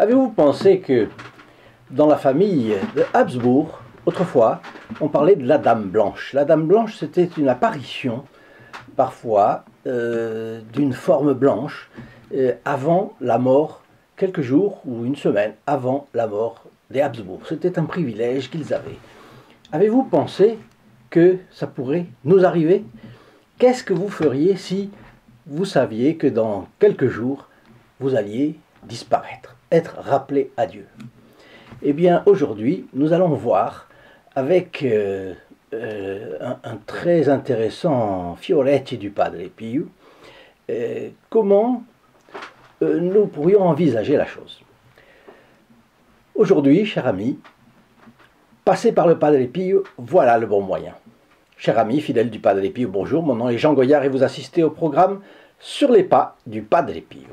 Avez-vous pensé que dans la famille de Habsbourg, autrefois, on parlait de la Dame Blanche. La Dame Blanche, c'était une apparition, parfois, d'une forme blanche, avant la mort, quelques jours ou une semaine avant la mort des Habsbourg. C'était un privilège qu'ils avaient. Avez-vous pensé que ça pourrait nous arriver? Qu'est-ce que vous feriez si vous saviez que dans quelques jours, vous alliez disparaître, être rappelé à Dieu? Eh bien, aujourd'hui, nous allons voir avec un très intéressant Fioretti du Padre Pio comment nous pourrions envisager la chose. Aujourd'hui, cher ami, passer par le Padre Pio, voilà le bon moyen. Cher ami, fidèle du Padre Pio, bonjour, mon nom est Jean Goyard et vous assistez au programme Sur les pas du Padre Pio.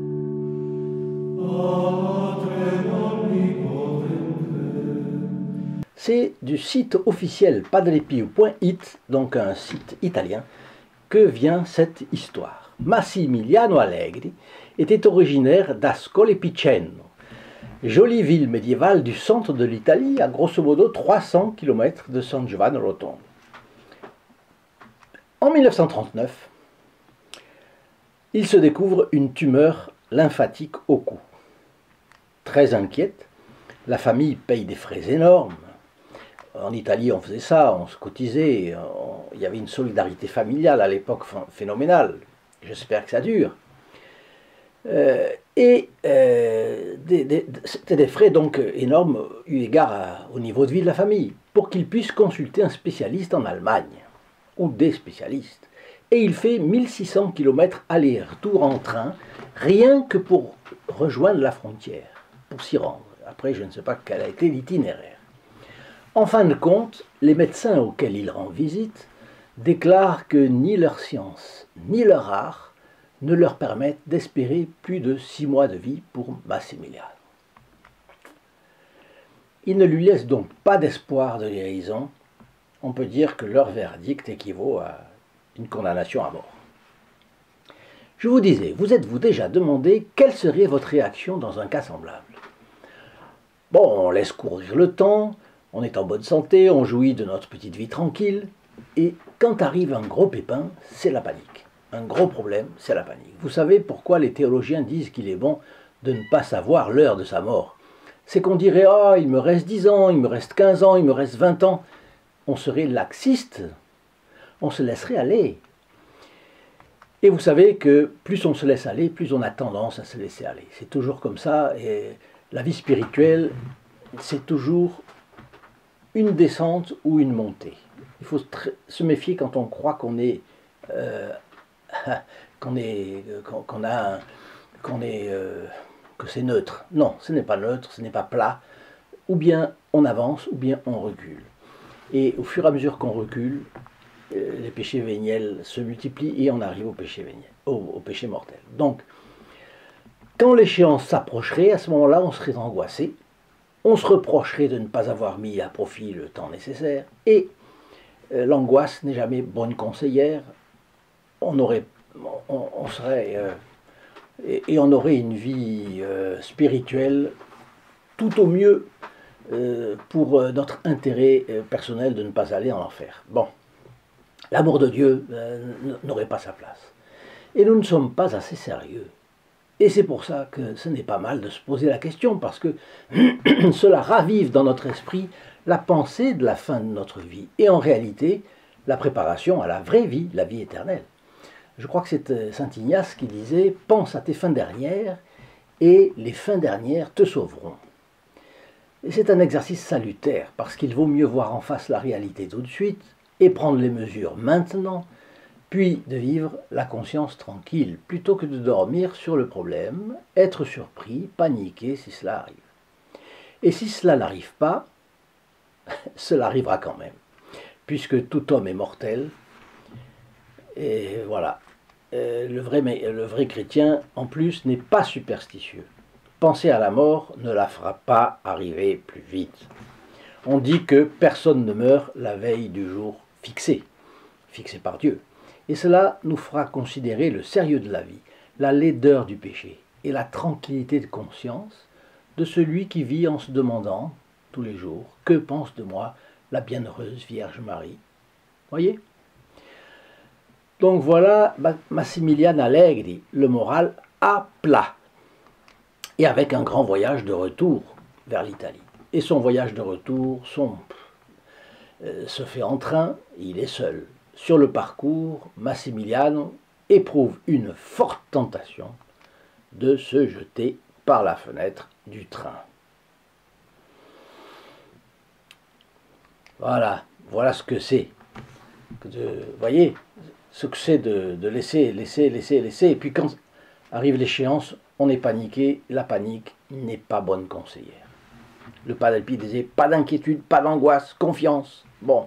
C'est du site officiel padrepio.it, donc un site italien, que vient cette histoire. Massimiliano Allegri était originaire d'Ascoli Piceno, jolie ville médiévale du centre de l'Italie, à grosso modo 300 km de San Giovanni Rotondo. En 1939, il se découvre une tumeur lymphatique au cou. Très inquiète, la famille paye des frais énormes. En Italie, on faisait ça, on se cotisait, il y avait une solidarité familiale à l'époque phénoménale. J'espère que ça dure. C'était des frais donc énormes eu égard au niveau de vie de la famille, pour qu'il puisse consulter un spécialiste en Allemagne, ou des spécialistes. Et il fait 1600 km aller-retour en train, rien que pour rejoindre la frontière, pour s'y rendre. Après, je ne sais pas quel a été l'itinéraire. En fin de compte, les médecins auxquels il rend visite déclarent que ni leur science, ni leur art ne leur permettent d'espérer plus de 6 mois de vie pour Massimiliano. Ils ne lui laissent donc pas d'espoir de guérison. On peut dire que leur verdict équivaut à une condamnation à mort. Je vous disais, vous êtes-vous déjà demandé quelle serait votre réaction dans un cas semblable? Bon, on laisse courir le temps, on est en bonne santé, on jouit de notre petite vie tranquille, et quand arrive un gros pépin, c'est la panique. Un gros problème, c'est la panique. Vous savez pourquoi les théologiens disent qu'il est bon de ne pas savoir l'heure de sa mort? C'est qu'on dirait « Ah, il me reste 10 ans, il me reste 15 ans, il me reste 20 ans ». On serait laxiste, on se laisserait aller. Et vous savez que plus on se laisse aller, plus on a tendance à se laisser aller. C'est toujours comme ça, et la vie spirituelle, c'est toujours une descente ou une montée. Il faut se méfier quand on croit que c'est neutre. Non, ce n'est pas neutre, ce n'est pas plat. Ou bien on avance, ou bien on recule. Et au fur et à mesure qu'on recule, les péchés véniels se multiplient et on arrive au péché véniel, au péché mortel. Donc, quand l'échéance s'approcherait, à ce moment-là, on serait angoissé. On se reprocherait de ne pas avoir mis à profit le temps nécessaire, et l'angoisse n'est jamais bonne conseillère. On aurait une vie spirituelle tout au mieux pour notre intérêt personnel de ne pas aller en enfer. Bon, l'amour de Dieu n'aurait pas sa place. Et nous ne sommes pas assez sérieux. Et c'est pour ça que ce n'est pas mal de se poser la question, parce que cela ravive dans notre esprit la pensée de la fin de notre vie, et en réalité, la préparation à la vraie vie, la vie éternelle. Je crois que c'est saint Ignace qui disait « Pense à tes fins dernières, et les fins dernières te sauveront ». Et c'est un exercice salutaire, parce qu'il vaut mieux voir en face la réalité tout de suite, et prendre les mesures maintenant, puis de vivre la conscience tranquille, plutôt que de dormir sur le problème, être surpris, paniquer si cela arrive. Et si cela n'arrive pas, cela arrivera quand même, puisque tout homme est mortel, et voilà. Le vrai chrétien, en plus, n'est pas superstitieux. Penser à la mort ne la fera pas arriver plus vite. On dit que personne ne meurt la veille du jour fixé par Dieu. Et cela nous fera considérer le sérieux de la vie, la laideur du péché et la tranquillité de conscience de celui qui vit en se demandant tous les jours, que pense de moi la bienheureuse Vierge Marie. Voyez? Donc voilà Massimiliano Allegri, le moral à plat. Et avec un grand voyage de retour vers l'Italie. Et son voyage de retour se fait en train, il est seul. Sur le parcours, Massimiliano éprouve une forte tentation de se jeter par la fenêtre du train. Voilà ce que c'est. Voyez, ce que c'est de laisser, et puis quand arrive l'échéance, on est paniqué, la panique n'est pas bonne conseillère. Le Padre Pio disait, pas d'inquiétude, pas d'angoisse, confiance. Bon.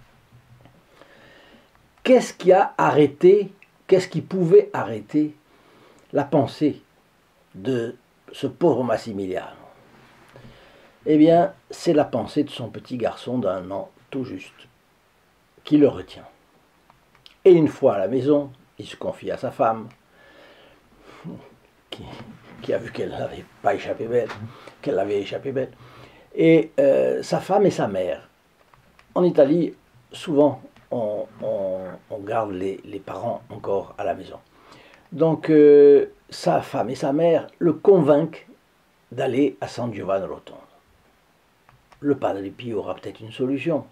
Qu'est-ce qui pouvait arrêter la pensée de ce pauvre Massimiliano? Eh bien, c'est la pensée de son petit garçon d'1 an tout juste, qui le retient. Et une fois à la maison, il se confie à sa femme, qui a vu qu'elle n'avait pas échappé belle, qu'elle avait échappé belle. Et sa femme et sa mère. En Italie, souvent, on garde les parents encore à la maison. Donc, sa femme et sa mère le convainquent d'aller à San Giovanni Rotondo. Le Padre Pio aura peut-être une solution.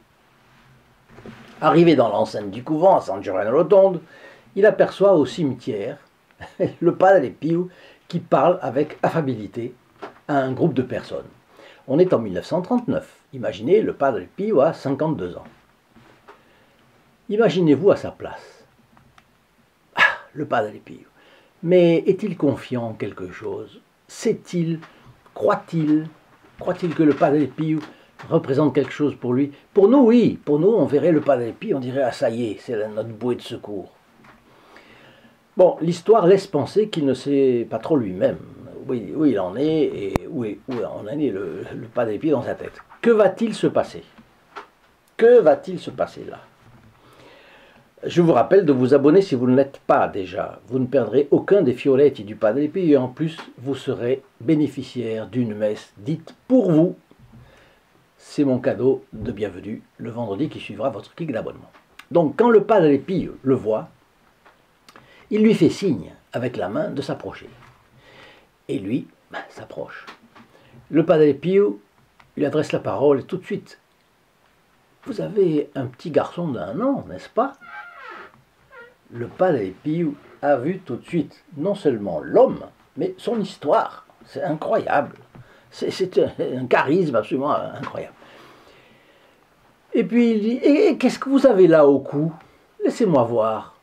Arrivé dans l'enceinte du couvent, à San Giovanni Rotondo, il aperçoit au cimetière le Padre Pio qui parle avec affabilité à un groupe de personnes. On est en 1939. Imaginez, le Padre Pio a 52 ans. Imaginez-vous à sa place. Ah, le Padre Pio. Mais est-il confiant en quelque chose? Sait-il? Croit-il que le Padre Pio représente quelque chose pour lui? Pour nous, oui. Pour nous, on verrait le Padre Pio, on dirait, ah ça y est, c'est notre bouée de secours. Bon, l'histoire laisse penser qu'il ne sait pas trop lui-même où il en est et où en est le Padre Pio dans sa tête. Que va-t-il se passer? Que va-t-il se passer là? Je vous rappelle de vous abonner si vous ne l'êtes pas déjà. Vous ne perdrez aucun des fioletti du Padre Pio et en plus, vous serez bénéficiaire d'une messe dite pour vous. C'est mon cadeau de bienvenue le vendredi qui suivra votre clic d'abonnement. Donc, quand le Padre Pio le voit, il lui fait signe avec la main de s'approcher. Et lui s'approche. Le Padre Pio lui adresse la parole et tout de suite, vous avez un petit garçon d'1 an, n'est-ce pas? Le Padre Pio a vu tout de suite non seulement l'homme, mais son histoire. C'est incroyable. C'est un charisme absolument incroyable. Et puis il dit, et qu'est-ce que vous avez là au cou? Laissez-moi voir.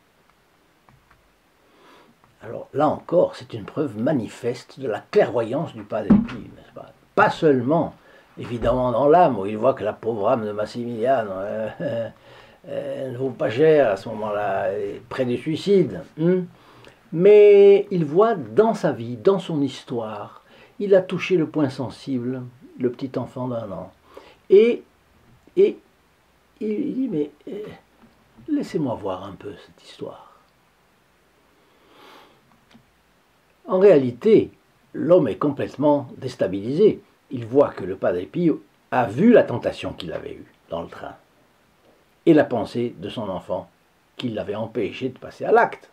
Alors là encore, c'est une preuve manifeste de la clairvoyance du Padre Pio, n'est-ce pas? Pas seulement, évidemment, dans l'âme, où il voit que la pauvre âme de Massimiliano ne vaut pas cher à ce moment-là, près du suicide. Mais il voit dans sa vie, dans son histoire, il a touché le point sensible, le petit enfant d'1 an. Et il dit, mais laissez-moi voir un peu cette histoire. En réalité, l'homme est complètement déstabilisé. Il voit que le Padre Pio a vu la tentation qu'il avait eue dans le train et la pensée de son enfant qui l'avait empêché de passer à l'acte.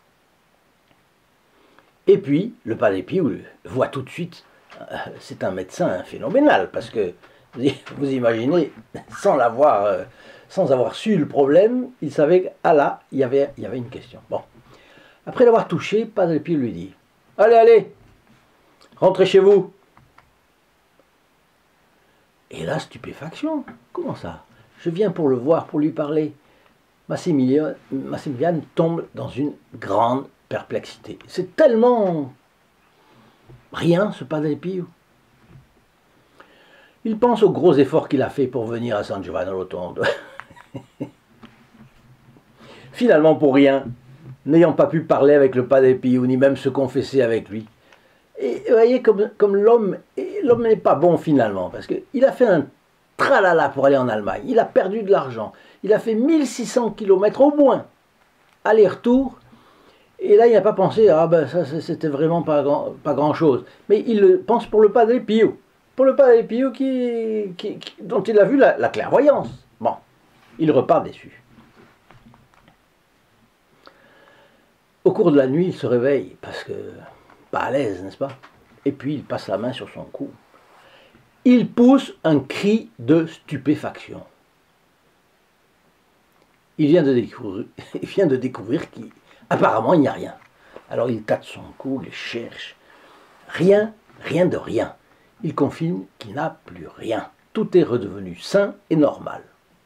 Et puis, le Padre Pio voit tout de suite, c'est un médecin phénoménal, parce que, vous imaginez, sans avoir su le problème, il savait qu'à là, il y avait une question. Bon. Après l'avoir touché, Padre Pio lui dit, allez, rentrez chez vous. Et là, stupéfaction. Comment ça? Je viens pour le voir, pour lui parler. Massimiliano tombe dans une grande perplexité. C'est tellement rien, ce Padre Pio. Il pense aux gros efforts qu'il a fait pour venir à San Giovanni Rotondo. Finalement, pour rien, n'ayant pas pu parler avec le Padre Pio, ni même se confesser avec lui. Et vous voyez, comme l'homme n'est pas bon finalement, parce qu'il a fait un tralala pour aller en Allemagne, il a perdu de l'argent, il a fait 1600 km au moins, aller-retour, Et là, il n'a pas pensé, ah ben ça c'était vraiment pas grand chose. Mais il le pense pour le Padre Pio. Pour le Padre Pio dont il a vu la clairvoyance. Bon, il repart déçu. Au cours de la nuit, il se réveille, parce que pas à l'aise, n'est-ce pas? Et puis il passe la main sur son cou. Il pousse un cri de stupéfaction. Il vient de découvrir qu'apparemment il n'y a rien. Alors il tâte son cou, il cherche. Rien, rien de rien. Il confirme qu'il n'a plus rien. Tout est redevenu sain et normal.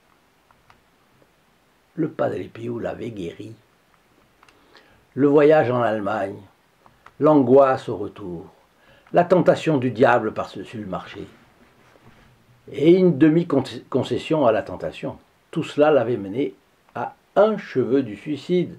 Le Padre Pio l'avait guéri. Le voyage en Allemagne, l'angoisse au retour, la tentation du diable par-dessus le marché, et une demi-concession à la tentation. Tout cela l'avait mené à un cheveu du suicide.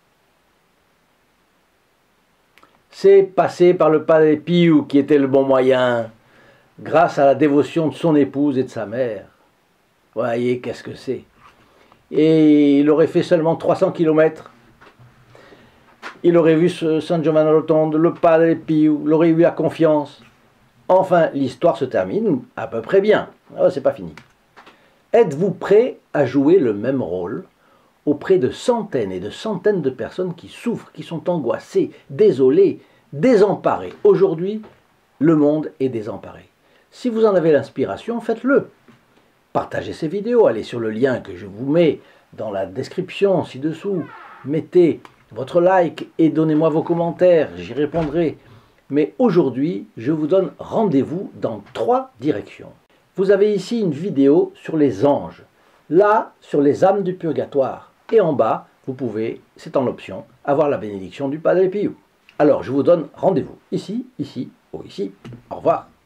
C'est passé par le Padre Pio qui était le bon moyen, grâce à la dévotion de son épouse et de sa mère. Voyez, qu'est-ce que c'est. Et il aurait fait seulement 300 km. Il aurait vu San Giovanni Rotondo, le Padre Pio, il aurait eu la confiance. Enfin, l'histoire se termine à peu près bien. Oh, c'est pas fini. Êtes-vous prêt à jouer le même rôle auprès de centaines et de centaines de personnes qui souffrent, qui sont angoissées, désolées, désemparées? Aujourd'hui, le monde est désemparé. Si vous en avez l'inspiration, faites-le. Partagez ces vidéos, allez sur le lien que je vous mets dans la description ci-dessous. Mettez votre like et donnez-moi vos commentaires, j'y répondrai. Mais aujourd'hui, je vous donne rendez-vous dans 3 directions. Vous avez ici une vidéo sur les anges, là sur les âmes du purgatoire, et en bas, vous pouvez, c'est en option, avoir la bénédiction du Padre Pio. Alors, je vous donne rendez-vous ici, ici ou ici. Au revoir.